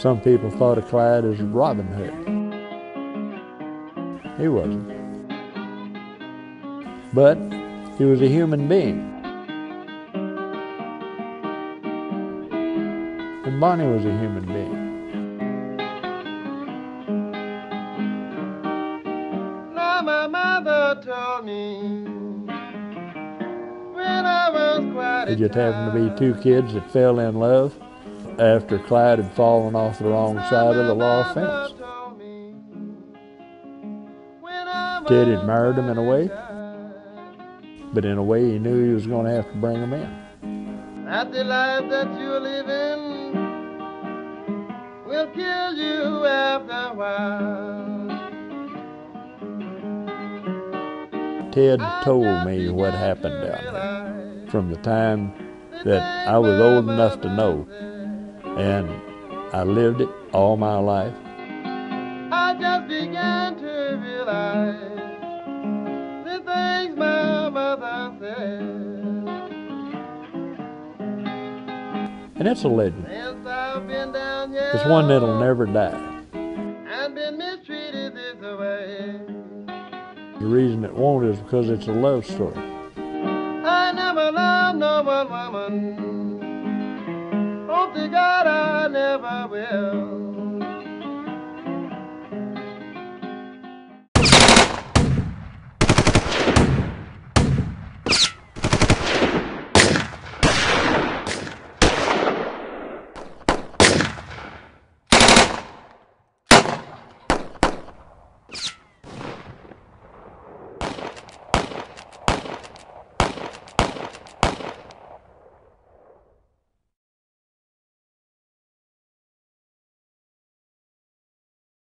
Some people thought of Clyde as Robin Hood. He wasn't. But he was a human being. And Bonnie was a human being. Now my mother told me when I was quite It just happened to be two kids that fell in love after Clyde had fallen off the wrong side of the law fence. Ted had married him in a way, but in a way he knew he was going to have to bring him in. That the life that you're living will kill you after a while. Ted told me what happened down there from the time that I was old enough to know, and I lived it all my life. I just began to realize the things my mother said. And it's a legend. Since I've been down here, It's one that'll never die. and been mistreated this way. The reason it won't is because it's a love story. I never loved no one woman. Hope to God I never will.